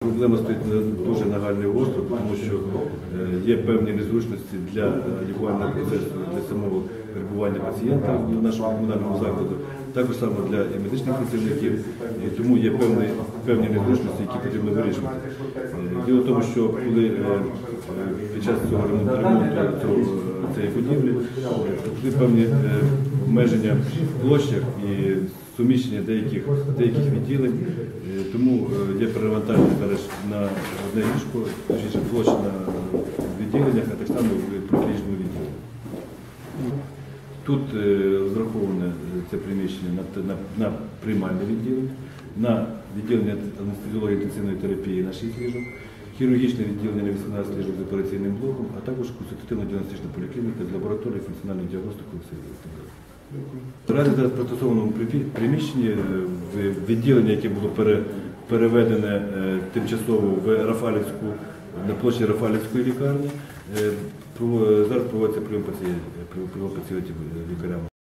Проблема стоїть дуже нагальний гостро, тому що є певні незручності для лікувального процесу, для самого перебування пацієнта в нашому комунальному закладі, також саме для медичних працівників, і тому є певні незручності, які потрібно вирішувати. Діло в тому, що коли під час цього ремонту цієї будівлі були певні обмеження в площах і суміщення деяких відділень, тому є перевантаження зараз на одне ліжко, точніше площа на відділеннях, а так само в профілічному відділенні. Тут розраховане це приміщення на приймальне відділення, на відділення анестезіології інтенсивної терапії на 6 ліжок, хірургічне відділення на 18 ліжок з операційним блоком, а також консультативно-діагностична поліклініка з лабораторією функціональної діагностики. Наразі зараз в пристосованому приміщенні відділення, яке було переведене тимчасово в Рафалівську, на площі Рафалівської лікарні, зараз проводиться прийом пацієнтів лікарями.